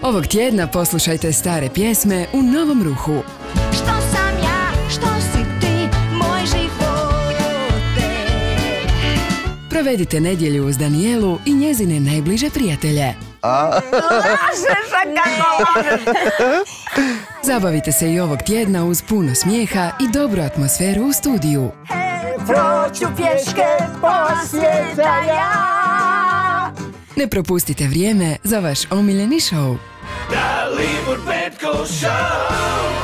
Ovog tjedna poslušajte stare pjesme u novom ruhu. Što sam ja, što si ti, moj živote. Provedite nedjelju uz Danijelu i njezine najbliže prijatelje. Lažeš, kako lažeš. Zabavite se i ovog tjedna uz puno smijeha i dobru atmosferu u studiju. Proću pješke poslije ja. Ne propustite vrijeme za vaš omiljeni šou. Dalibor Petko Show.